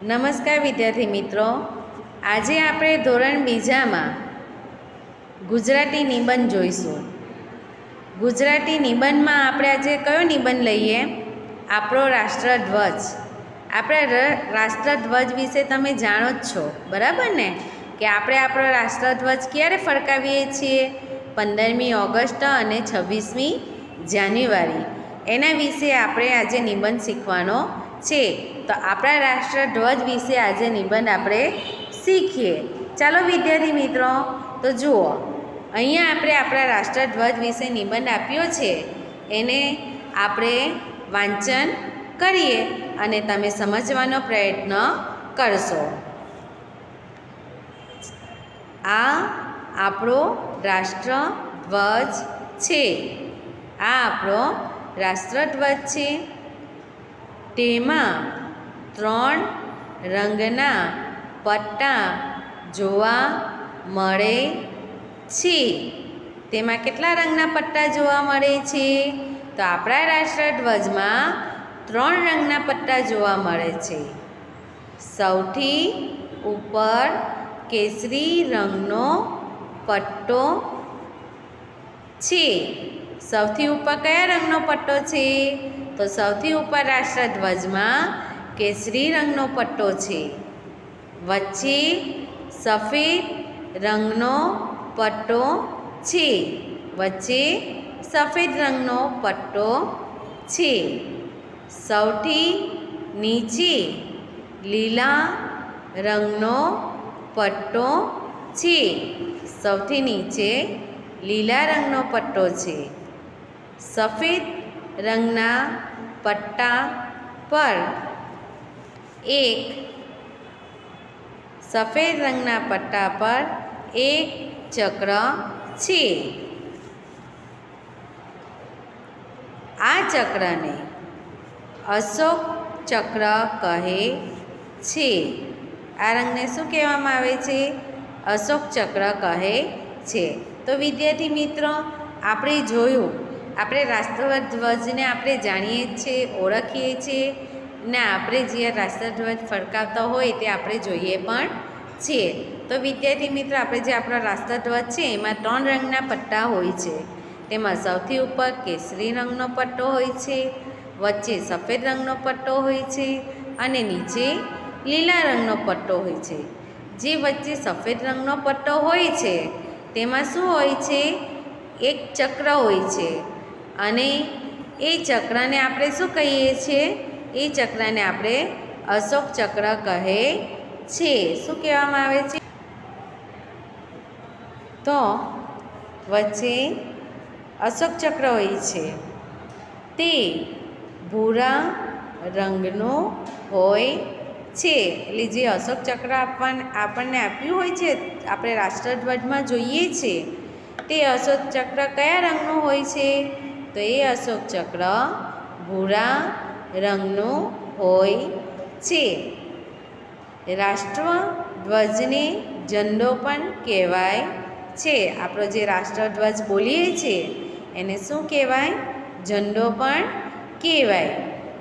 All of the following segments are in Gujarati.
નમસ્કાર વિદ્યાર્થી મિત્રો, આજે આપણે ધોરણ બીજામાં ગુજરાતી નિબંધ જોઈશું। ગુજરાતી નિબંધમાં આપણે આજે કયો નિબંધ લઈએ? આપણો રાષ્ટ્રધ્વજ। આપણા રાષ્ટ્રધ્વજ વિશે તમે જાણો જ છો, બરાબર ને? કે આપણે આપણો રાષ્ટ્રધ્વજ ક્યારે ફરકાવીએ છીએ? 15મી ઓગસ્ટ અને 26મી જાન્યુઆરી। એના વિશે આપણે આજે નિબંધ શીખવાનો છે। તો આપણા રાષ્ટ્રધ્વજ વિશે આજે નિબંધ આપણે શીખીએ। ચાલો વિદ્યાર્થી મિત્રો, તો જુઓ, અહીંયા આપણે આપણા રાષ્ટ્રધ્વજ વિશે નિબંધ આપ્યો છે, એને આપણે વાંચન કરીએ અને તમે સમજવાનો પ્રયત્ન કરશો। આ આપણો રાષ્ટ્રધ્વજ છે। આ આપણો રાષ્ટ્રધ્વજ છે। તેમાં 3 રંગના પટ્ટા જોવા મળે છે। તેમાં કેટલા રંગના પટ્ટા જોવા મળે છે? તો આપણા રાષ્ટ્રધ્વજમાં 3 રંગના પટ્ટા જોવા મળે છે। સૌથી ઉપર કેસરી રંગનો પટ્ટો છે। સૌથી ઉપર કયા રંગનો પટ્ટો છે? તો સૌથી ઉપર રાષ્ટ્રધ્વજમાં કેસરી રંગનો પટ્ટો છે। વચ્ચે સફેદ રંગનો પટ્ટો છે। વચ્ચે સફેદ રંગનો પટ્ટો છે। સૌથી નીચે લીલા રંગનો પટ્ટો છે। સૌથી નીચે લીલા રંગનો પટ્ટો છે। સફેદ રંગના પટ્ટા પર એક સફેદ રંગના પટ્ટા પર એક ચક્ર છે। આ ચક્રને અશોક ચક્ર કહે છે। આ રંગને શું કહેવામાં આવે છે? અશોક ચક્ર કહે છે। તો વિદ્યાર્થી મિત્રો, આપણે જોયું, આપણે રાષ્ટ્રધ્વજને આપણે જાણીએ જ છીએ, ઓળખીએ છીએ ને આપણે જે રાષ્ટ્રધ્વજ ફરકાવતા હોય તે આપણે જોઈએ પણ છીએ। તો વિદ્યાર્થી મિત્રો, આપણે જે આપણો રાષ્ટ્રધ્વજ છે એમાં 3 રંગના પટ્ટા હોય છે। તેમાં સૌથી ઉપર કેસરી રંગનો પટ્ટો હોય છે, વચ્ચે સફેદ રંગનો પટ્ટો હોય છે અને નીચે લીલા રંગનો પટ્ટો હોય છે। જે વચ્ચે સફેદ રંગનો પટ્ટો હોય છે તેમાં શું હોય છે? એક ચક્ર હોય છે અને એ ચક્રને આપણે શું કહીએ છીએ? એ ચક્રને આપણે અશોક ચક્ર કહે છે। શું કહેવામાં આવે છે? તો વચ્ચે અશોક ચક્ર હોય છે, તે ભૂરા રંગનો હોય છે। એટલે જે અશોક ચક્ર આપણને આપ્યું હોય છે, આપણે રાષ્ટ્રધ્વજમાં જોઈએ છે, તે અશોક ચક્ર કયા રંગનું હોય છે? તો એ અશોક ચક્ર ભૂરા રંગનું હોય છે। રાષ્ટ્રધ્વજને ઝંડો પણ કહેવાય છે। આપણો જે રાષ્ટ્રધ્વજ બોલીએ છીએ એને શું કહેવાય? ઝંડો પણ કહેવાય।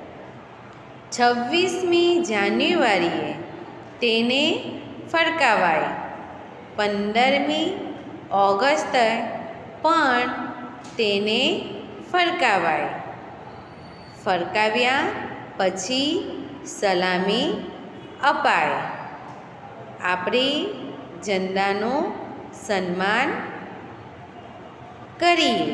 26મી જાન્યુઆરીએ તેને ફરકાવાય। 15મી ઓગસ્ટે પણ તેને ફરકાવાય। ફરકાવ્યા પછી સલામી અપાય। આપણે ઝંડાનું સન્માન કરીએ।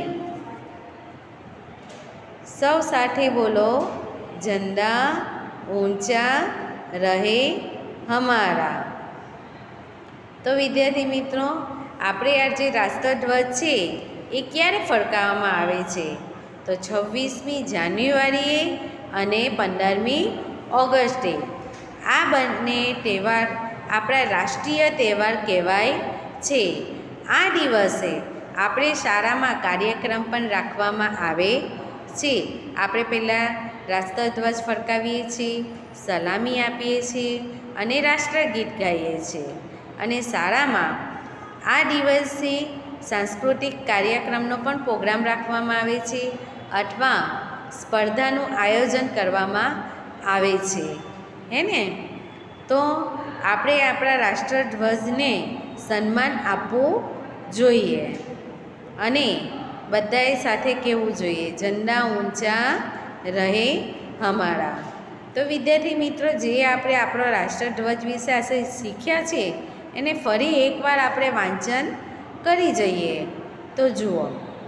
સૌ સાથે બોલો, ઝંડા ઊંચા રહે હમારા। તો વિદ્યાર્થી મિત્રો, આપણે આ જે રાષ્ટ્રધ્વજ છે એ ક્યારે ફરકાવવામાં આવે છે? તો 26મી જાન્યુઆરીએ અને 15મી ઓગસ્ટે। આ બંને તહેવાર આપણા રાષ્ટ્રીય તહેવાર કહેવાય છે। આ દિવસે આપણે શાળામાં કાર્યક્રમ પણ રાખવામાં આવે છે। આપણે પહેલાં રાષ્ટ્રધ્વજ ફરકાવીએ છીએ, સલામી આપીએ છીએ અને રાષ્ટ્રગીત ગાઈએ છીએ અને શાળામાં આ દિવસે સાંસ્કૃતિક કાર્યક્રમનો પણ પ્રોગ્રામ રાખવામાં આવે છે અથવા સ્પર્ધાનું આયોજન કરવામાં આવે છે, હે ને? તો તો આપણે આપણા રાષ્ટ્રધ્વજને સન્માન આપવું જોઈએ અને બધાએ સાથે કહેવું જોઈએ, ઝંડા ઊંચા રહે હમારા. તો વિદ્યાર્થી મિત્રો, જે આપણે આપણો રાષ્ટ્રધ્વજ વિશે આજે શીખ્યા છે એને ફરી એકવાર આપણે વાંચન કરી જઈએ. તો જુઓ,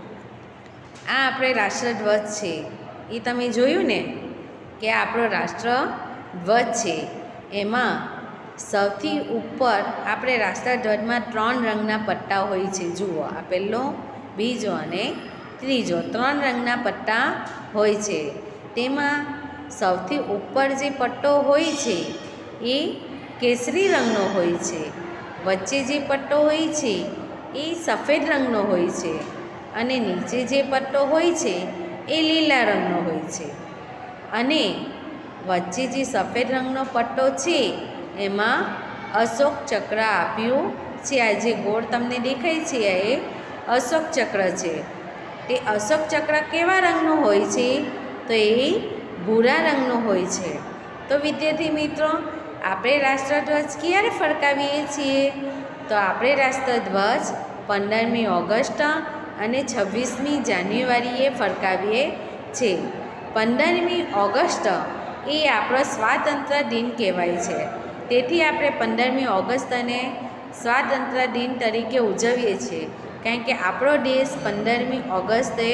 આ આપણે રાષ્ટ્રધ્વજ છે એ તમે જોયું ને કે આપણો રાષ્ટ્રધ્વજ છે. એમાં સૌથી ઉપર આપણે રાષ્ટ્રધ્વજમાં 3 રંગના પટ્ટા હોય છે. જુઓ, આ પહેલો, બીજો અને ત્રીજો 3 રંગના પટ્ટા હોય છે. તેમાં સૌથી ઉપર જે પટ્ટો હોય છે એ કેસરી રંગનો હોય છે. વચ્ચે જે પટ્ટો હોય છે એ સફેદ રંગનો હોય છે અને નીચે જે પટ્ટો હોય છે એ લીલા રંગનો હોય છે. અને વચ્ચે જે સફેદ રંગનો પટ્ટો છે એમાં અશોક ચક્ર આપ્યું છે. આ જે ગોળ તમને દેખાય છે એ અશોક ચક્ર છે. તે અશોક ચક્ર કેવા રંગનું હોય છે? તો એ ભૂરા રંગનું હોય છે. તો વિદ્યાર્થી મિત્રો, આપણે રાષ્ટ્રધ્વજ ક્યારે ફરકાવીએ છીએ? તો આપણે રાષ્ટ્રધ્વજ 15મી ઓગસ્ટ અને 26મી જાન્યુઆરીએ ફરકાવીએ છીએ. 15મી ઓગસ્ટ એ આપણો સ્વાતંત્ર્ય દિન કહેવાય છે. તેથી આપણે 15મી ઓગસ્ટ અને સ્વાતંત્ર્ય દિન તરીકે ઉજવીએ છીએ, કારણ કે આપણો દેશ 15મી ઓગસ્ટે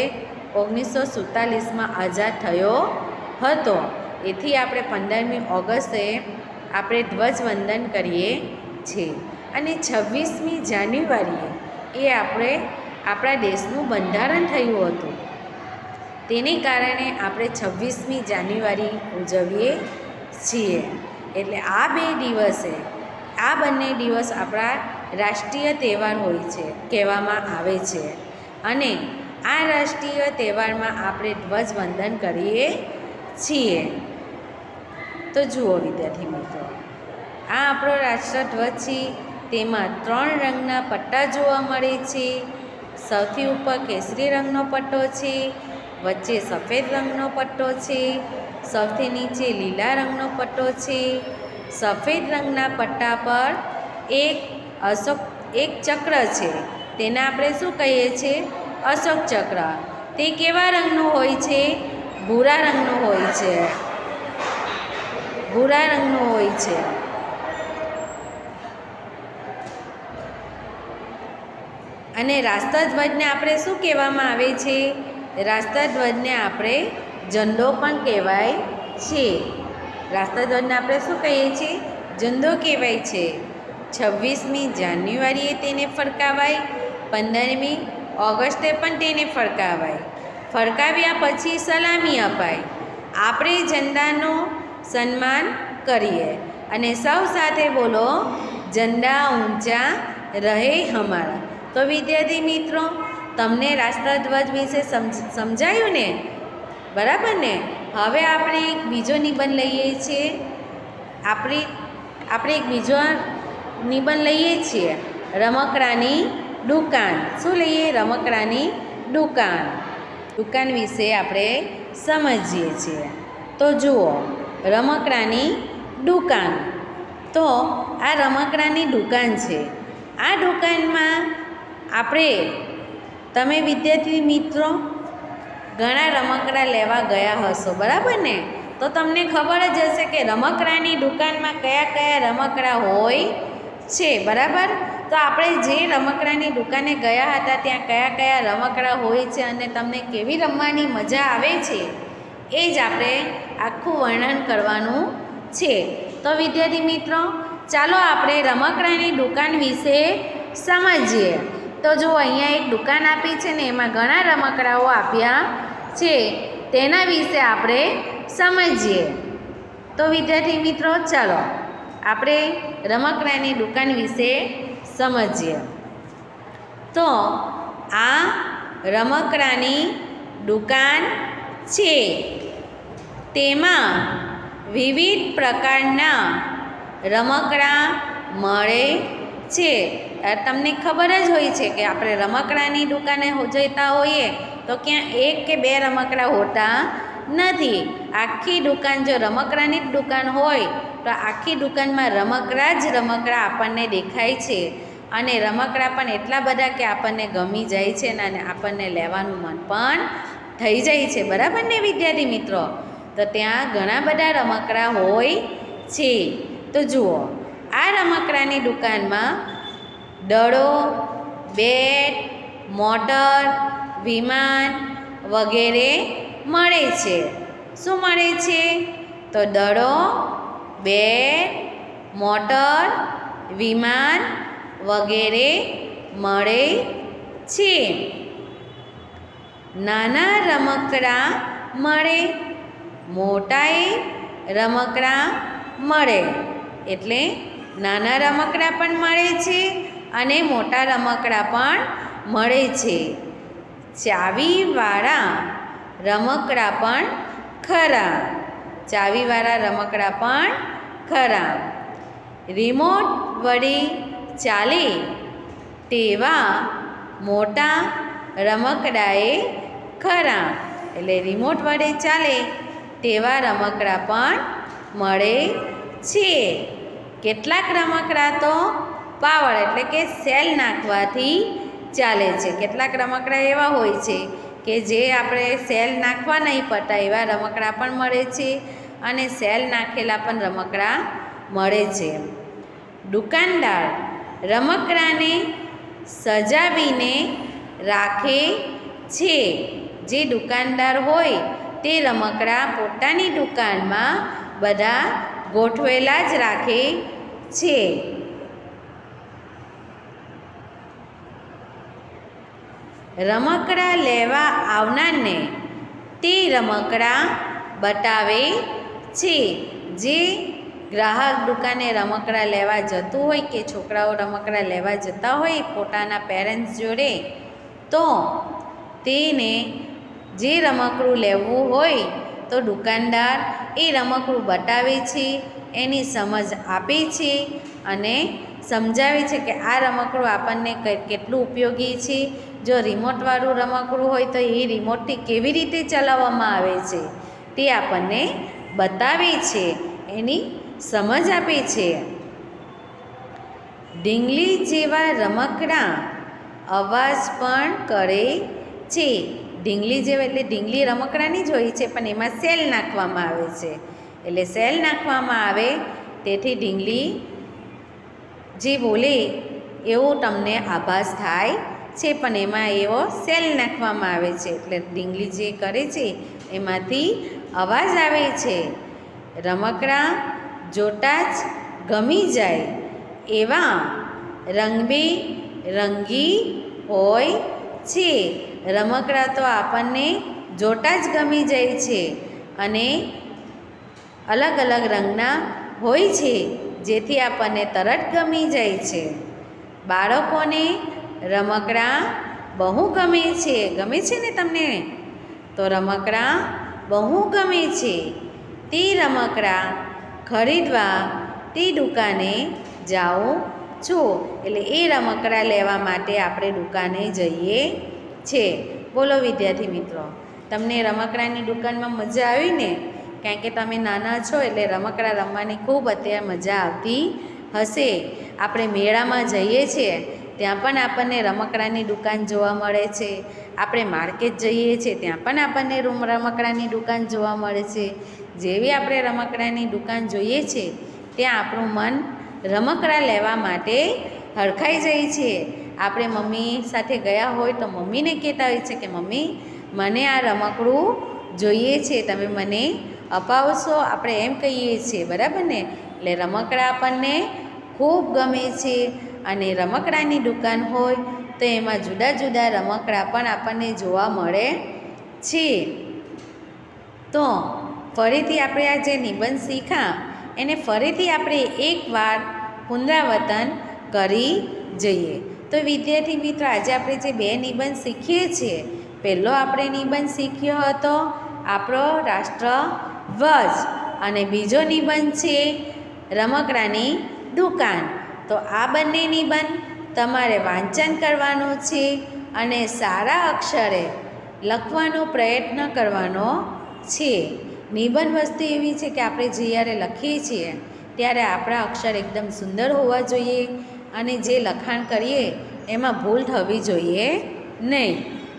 1947માં આઝાદ થયો હતો. એથી આપણે 15મી ઓગસ્ટે આપણે ધ્વજવંદન કરીએ છીએ. અને 26મી જાન્યુઆરીએ એ આપણે આપણા દેશનું બંધારણ થયું હતું. તેને કારણે આપણે 26મી જાન્યુઆરી ઉજવીએ છીએ. એટલે આ બંને દિવસ આપણા રાષ્ટ્રીય તહેવાર હોય છે, કહેવામાં આવે છે. અને આ રાષ્ટ્રીય તહેવારમાં આપણે ધ્વજવંદન કરીએ છીએ. તો જુઓ વિદ્યાર્થી મિત્રો, આ આપણો રાષ્ટ્રધ્વજ છે. તેમાં 3 રંગના પટ્ટા જોવા મળે છે. સૌથી ઉપર કેસરી રંગનો પટ્ટો છે, વચ્ચે સફેદ રંગનો પટ્ટો છે, સૌથી નીચે લીલા રંગનો પટ્ટો છે. સફેદ રંગના પટ્ટા પર એક ચક્ર છે. તેને આપણે શું કહીએ છીએ? અશોક ચક્ર. તે કેવા રંગનું હોય છે? ભૂરા રંગનું હોય છે. ભૂરા રંગનું હોય છે. અને રાષ્ટ્રધ્વજને આપણે શું કહેવામાં આવે છે? રાષ્ટ્રધ્વજને આપણે ઝંડો પણ કહેવાય છે. રાષ્ટ્રધ્વજને આપણે શું કહીએ છીએ? ઝંડો કહેવાય છે. 26મી જાન્યુઆરીએ તેને ફરકાવાય, 15મી ઓગસ્ટે પણ તેને ફરકાવાય. ફરકાવ્યા પછી સલામી અપાય. આપણે ઝંડાનું સન્માન કરીએ અને સૌ સાથે બોલો, ઝંડા ઊંચા રહે હમારા. તો વિદ્યાર્થી મિત્રો, તમને રાષ્ટ્રધ્વજ વિશે સમજાયું ને? બરાબર ને? હવે આપણે એક બીજો નિબંધ લઈએ છીએ. આપણે એક બીજો નિબંધ લઈએ છીએ, રમકડાની દુકાન. શું લઈએ? રમકડાની દુકાન. દુકાન વિશે આપણે સમજીએ છીએ. તો જુઓ, રમકડાની દુકાન. તો આ રમકડાની દુકાન છે. આ દુકાનમાં તમે વિદ્યાર્થી મિત્રો ઘણા રમકડા લેવા ગયા હશો, બરાબર ને? તો તમને ખબર જ હશે કે રમકડાની દુકાનમાં કયા કયા રમકડા હોય છે, બરાબર? તો આપણે જે રમકડાની દુકાને ગયા હતા ત્યાં કયા કયા રમકડા હોય છે અને તમને કેવી રમવાની મજા આવે છે એ જ આપણે આખું વર્ણન કરવાનું છે. તો વિદ્યાર્થી મિત્રો, ચાલો આપણે રમકડાની દુકાન વિશે સમજીએ. તો જો અહીંયા એક દુકાન આપી છે ને, એમાં ઘણા રમકડાઓ આપ્યા છે, તેના વિશે આપણે સમજીએ. તો વિદ્યાર્થી મિત્રો, ચાલો આપણે રમકડાની દુકાન વિશે સમજીએ. તો આ રમકડાની દુકાન છે. તેમાં વિવિધ પ્રકારના રમકડા મળે છે. તમને ખબર જ હોય છે કે આપણે રમકડાની દુકાને જતા હોઈએ તો ક્યાં 1 કે 2 રમકડા હોતા નથી. આખી દુકાન જો રમકડાની જ દુકાન હોય તો આખી દુકાનમાં રમકડા જ રમકડા આપણને દેખાય છે અને રમકડા પણ એટલા બધા કે આપણને ગમી જાય છે અને આપણને લેવાનું મન પણ થઈ જાય છે. બરાબર ને વિદ્યાર્થી મિત્રો? તો ત્યાં ઘણા બધા રમકડા હોય છે. તો જુઓ, આ રમકડાની દુકાનમાં દડો, બેટ, મોટર, વિમાન વગેરે મળે છે. શું મળે છે? તો દડો, બેટ, મોટર, વિમાન વગેરે મળે છે. નાના રમકડા મળે, મોટાએ રમકડા મળે. એટલે નાના રમકડા પણ મળે છે અને મોટા રમકડા પણ મળે છે. ચાવીવાળા રમકડા પણ ખરા. ચાવીવાળા રમકડા પણ ખરા. રિમોટ વડે ચાલે તેવા મોટા રમકડાએ ખરા. એટલે રિમોટ વડે ચાલે તેવા રમકડા પણ મળે છે. કેટલાક રમકડા તો પાવર એટલે કે સેલ નાખવાથી ચાલે છે. કેટલાક રમકડા એવા હોય છે કે જે આપણે સેલ નાખવા નહીં પડતા એવા રમકડા પણ મળે છે અને સેલ નાખેલા પણ રમકડા મળે છે. દુકાનદાર રમકડાને સજાવીને રાખે છે. જે દુકાનદાર હોય તે રમકડા પોતાની દુકાનમાં બધા ગોઠવેલા જ રાખે છે. રમકડા લેવા આવનારને તે રમકડા બતાવે છે. જે ગ્રાહક દુકાને રમકડા લેવા જતું હોય કે છોકરાઓ રમકડા લેવા જતા હોય પોતાના પેરેન્ટ્સ જોડે, તો તેને જે રમકડું લેવું હોય તો દુકાનદાર એ રમકડું બતાવે છે, એની સમજ આપે છે અને સમજાવે છે કે આ રમકડું આપણને કેટલું ઉપયોગી છે. જો રિમોટવાળું રમકડું હોય તો એ રિમોટથી કેવી રીતે ચલાવવામાં આવે છે તે આપણને બતાવે છે, એની સમજ આપે છે. ઢીંગલી જેવા રમકડા અવાજ પણ કરે છે. ઢીંગલી જેવા એટલે ઢીંગલી રમકડાની જ હોય છે પણ એમાં સેલ નાખવામાં આવે છે. એટલે સેલ નાખવામાં આવે તેથી ઢીંગલી જે બોલે એવો તમને આભાસ થાય છે પણ એમાં એવો સેલ નાખવામાં આવે છે એટલે ઢીંગલી જે કરે છે એમાંથી અવાજ આવે છે. રમકડા જોતાં જ ગમી જાય એવા રંગબેરંગી હોય છે. રમકડા તો આપણને જોતાં જ ગમી જાય છે અને અલગ અલગ રંગના હોય છે જેથી આપણને તરત ગમી જાય છે. બાળકોને રમકડા બહુ ગમે છે. ગમે છે ને તમને? તો રમકડા બહુ ગમે છે. તે રમકડા ખરીદવા તે દુકાને જાઉં છું. એટલે એ રમકડા લેવા માટે આપણે દુકાને જઈએ છીએ. બોલો વિદ્યાર્થી મિત્રો, તમને રમકડાની દુકાનમાં મજા આવી ને? કારણ કે તમે નાના છો એટલે રમકડા રમવાની ખૂબ અત્યારે મજા આવતી હશે. આપણે મેળામાં જઈએ છીએ ત્યાં પણ આપણને રમકડાની દુકાન જોવા મળે છે. આપણે માર્કેટ જઈએ છીએ ત્યાં પણ આપણને રમકડાની દુકાન જોવા મળે છે. જેવી આપણે રમકડાની દુકાન જોઈએ છે ત્યાં આપણું મન રમકડા લેવા માટે હરખાઈ જાય છે. આપણે મમ્મી સાથે ગયા હોય તો મમ્મીને કહેતા હોય છે કે મમ્મી મને આ રમકડું જોઈએ છે, તમે મને અપાવશો? આપણે એમ કહીએ છીએ, બરાબર ને? એટલે રમકડા આપણને ખૂબ ગમે છે અને રમકડાની દુકાન હોય તો એમાં જુદા જુદા રમકડા પણ આપણને જોવા મળે છે. તો ફરીથી આપણે આ જે નિબંધ શીખ્યા એને ફરીથી આપણે એકવાર પુનરાવર્તન કરી જઈએ. તો વિદ્યાર્થી મિત્રો, આજે આપણે જે બે નિબંધ શીખીએ છીએ, પહેલો આપણે નિબંધ શીખ્યો હતો આપણો રાષ્ટ્રધ્વજ અને બીજો નિબંધ છે રમકડાની દુકાન. તો આ બંને નિબંધ તમારે વાંચન કરવાનું છે અને સારા અક્ષરે લખવાનો પ્રયત્ન કરવાનો છે. નિબંધ વસ્તુ એવી છે કે આપણે જ્યારે લખીએ છીએ ત્યારે આપણા અક્ષર એકદમ સુંદર હોવા જોઈએ અને જે લખાણ કરીએ એમાં ભૂલ થવી જોઈએ નહીં.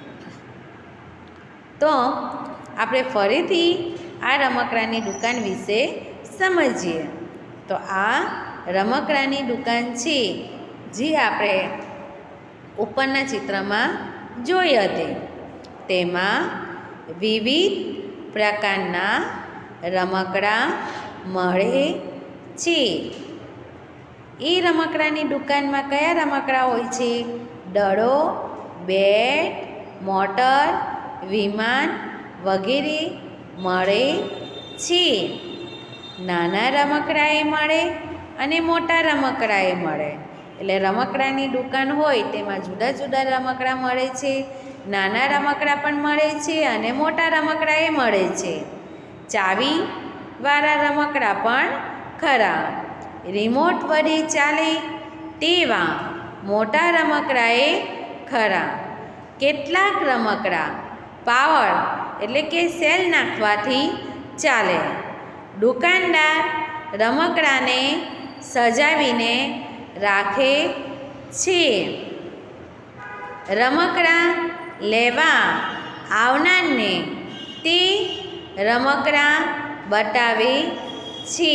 તો આપણે ફરીથી આ રમકડાની દુકાન વિશે સમજીએ. તો આ રમકડાની દુકાન છે જે આપણે ઉપરના ચિત્રમાં જોઈ હતી. તેમાં વિવિધ પ્રકારના રમકડાં મળે છે. એ રમકડાની દુકાનમાં કયા રમકડાં હોય છે? દડો, બેટ, મોટર, વિમાન વગેરે મળે છે. નાના રમકડાં એ મળે અને મોટા રમકડાં એ મળે. એટલે રમકડાની દુકાન હોય તેમાં જુદા જુદા રમકડાં મળે છે. નાના રમકડાં પણ મળે છે અને મોટા રમકડાં એ મળે છે. ચાવીવાળા રમકડાં પણ ખરા. રિમોટ વડે ચાલે તેવા મોટા રમકડાં એ ખરા. કેટલાક રમકડાં પાવર એટલે કે સેલ નાખવાથી ચાલે. દુકાનદાર રમકડાને સજાવીને રાખે છે. રમકડાં લેવા આવનારને તે રમકડાં બતાવે છે.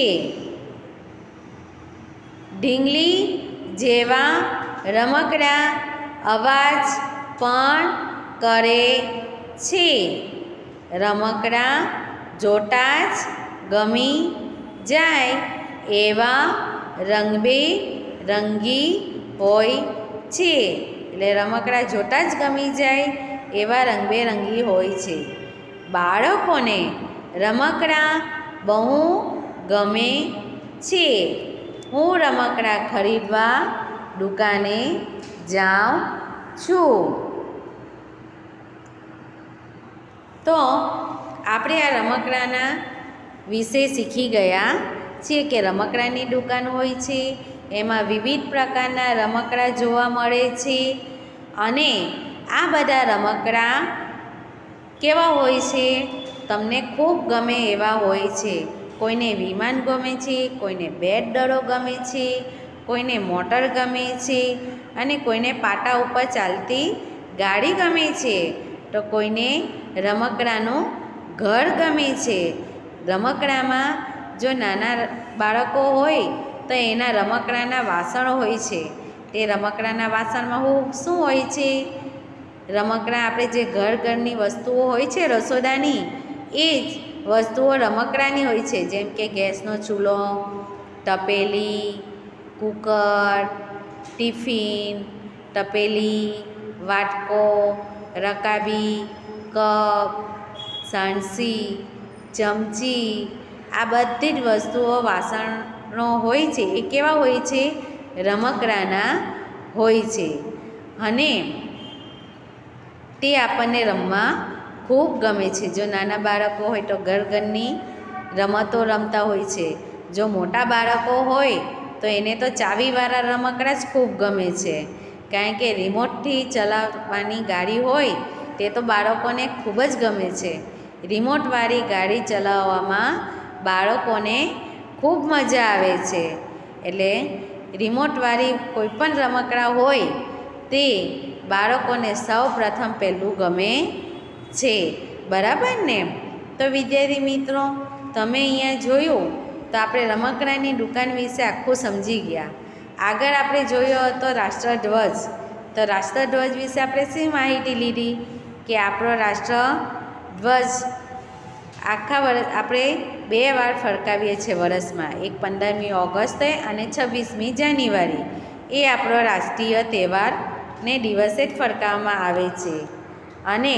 ઢીંગલી જેવા રમકડાં અવાજ પણ કરે છે. રમકડાં જોતાં જ ગમી જાય એવા રંગબેરંગી હોય છે. એટલે રમકડાં જોતાં જ ગમી જાય એવા રંગબેરંગી હોય છે. બાળકોને રમકડાં બહુ ગમે છે. હું રમકડાં ખરીદવા દુકાને જાઉં છું. તો આપણે આ રમકડાના વિશે શીખી ગયા છીએ કે રમકડાની દુકાન હોય છે, એમાં વિવિધ પ્રકારના રમકડાં જોવા મળે છે અને આ બધા રમકડાં કેવા હોય છે? તમને ખૂબ ગમે એવા હોય છે. કોઈને વિમાન ગમે છે, કોઈને બેટ દડો ગમે છે, કોઈને મોટર ગમે છે અને કોઈને પાટા ઉપર ચાલતી ગાડી ગમે છે, તો કોઈને રમકડાનું ઘર ગમે છે. રમકડામાં જો નાના બાળકો હોય તો એના રમકડાના વાસણો હોય છે. તે રમકડાના વાસણમાં શું હોય છે? રમકડાં આપણે જે ઘરની વસ્તુઓ હોય છે રસોડાની, એ જ વસ્તુઓ રમકડાની હોય છે. જેમ કે ગેસનો ચૂલો, તપેલી, કૂકર, ટિફિન, તપેલી, વાટકો, રકાબી, કપ, સાણસી, ચમચી, આ બધી જ વસ્તુઓ વાસણો હોય છે એ કેવા હોય છે? રમકડાના હોય છે અને તે આપણને રમવા ખૂબ ગમે છે. જો નાના બાળકો હોય તો ઘરની રમતો રમતા હોય છે. જો મોટા બાળકો હોય તો એને તો ચાવીવાળા રમકડાં જ ખૂબ ગમે છે, કારણ કે રિમોટથી ચલાવવાની ગાડી હોય તે તો બાળકોને ખૂબ જ ગમે છે. રિમોટવાળી ગાડી ચલાવવામાં બાળકોને ખૂબ મજા આવે છે. એટલે રિમોટવાળી કોઈપણ રમકડાં હોય તે બાળકોને સૌ પ્રથમ પહેલું ગમે છે. બરાબર ને? તો વિદ્યાર્થી મિત્રો, તમે અહીંયા જોયું તો આપણે રમકડાની દુકાન વિશે આખું સમજી ગયા. આગળ આપણે જોયો હતો રાષ્ટ્રધ્વજ. તો રાષ્ટ્રધ્વજ વિશે આપણે શી માહિતી લીધી? કે આપણો રાષ્ટ્રધ્વજ આખા વર્ષ આપણે 2 વાર ફરકાવીએ છીએ વર્ષમાં. એક 15મી ઓગસ્ટે અને 26મી જાન્યુઆરી. એ આપણો રાષ્ટ્રીય તહેવારને દિવસે જ ફરકાવવામાં આવે છે. અને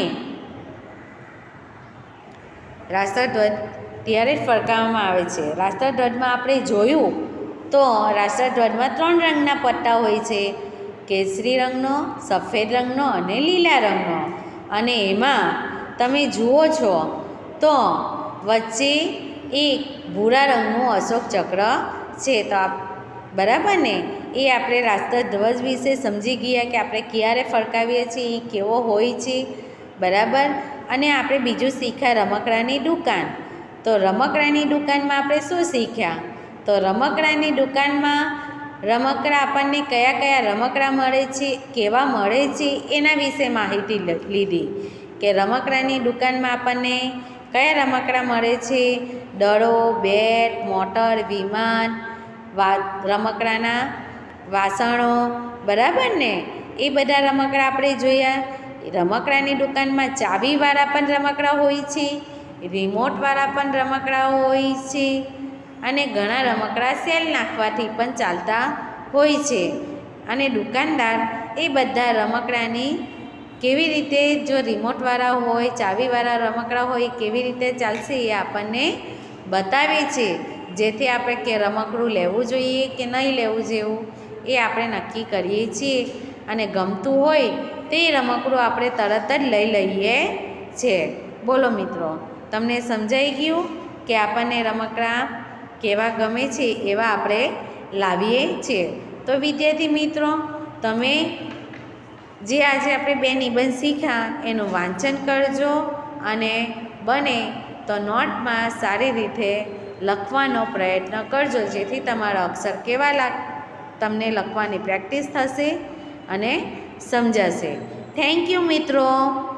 રાષ્ટ્રધ્વજ ત્યારે જ ફરકાવવામાં આવે છે. રાષ્ટ્રધ્વજમાં આપણે જોયું તો રાષ્ટ્રધ્વજમાં 3 રંગના પટ્ટા હોય છે: કેસરી રંગનો, સફેદ રંગનો અને લીલા રંગનો. અને એમાં તમે જુઓ છો તો વચ્ચે એક ભૂરા રંગનું અશોક ચક્ર છે. તો બરાબર ને? એ આપણે રાષ્ટ્રધ્વજ વિશે સમજી ગયા કે આપણે ક્યારે ફરકાવીએ છીએ, એ કેવો હોય છે. બરાબર? અને આપણે બીજું શીખ્યા રમકડાની દુકાન. તો રમકડાની દુકાનમાં આપણે શું શીખ્યા? તો રમકડાની દુકાનમાં રમકડા આપણને કયા કયા રમકડા મળે છે, કેવા મળે છે એના વિશે માહિતી લીધી. કે રમકડાની દુકાનમાં આપણને કયા રમકડા મળે છે? દડો, બેટ, મોટર, વિમાન, રમકડાના વાસણો, બરાબર ને? એ બધા રમકડા આપણે જોયા. રમકડાની દુકાનમાં ચાવીવાળા પણ રમકડા હોય છે, રિમોટવાળા પણ રમકડા હોય છે, અને ઘણા રમકડા સેલ નાખવાથી પણ ચાલતા હોય છે. અને દુકાનદાર એ બધા રમકડાની કેવી રીતે, જો રિમોટવાળા હોય, ચાવીવાળા રમકડા હોય, કેવી રીતે ચાલશે એ આપણને બતાવે છે, જેથી આપણે કે રમકડું લેવું જોઈએ કે નહીં લેવું જેવું એ આપણે નક્કી કરીએ છીએ. અને ગમતું હોય તો એ રમકડું આપણે તરત જ લઈ લઈએ છીએ. બોલો મિત્રો, તમને સમજાઈ ગયું કે આપણને રમકડાં કેવા ગમે છે એવા આપણે લાવીએ છીએ. તો વિદ્યાર્થી મિત્રો, તમે જે આજે આપણે 2 નિબંધ શીખ્યા એનું વાંચન કરજો અને બને તો નોટમાં સારી રીતે લખવાનો પ્રયત્ન કરજો, જેથી તમારા અક્ષર કેવા તમને લખવાની પ્રેક્ટિસ થશે અને સમજાશે. થેન્ક યુ મિત્રો.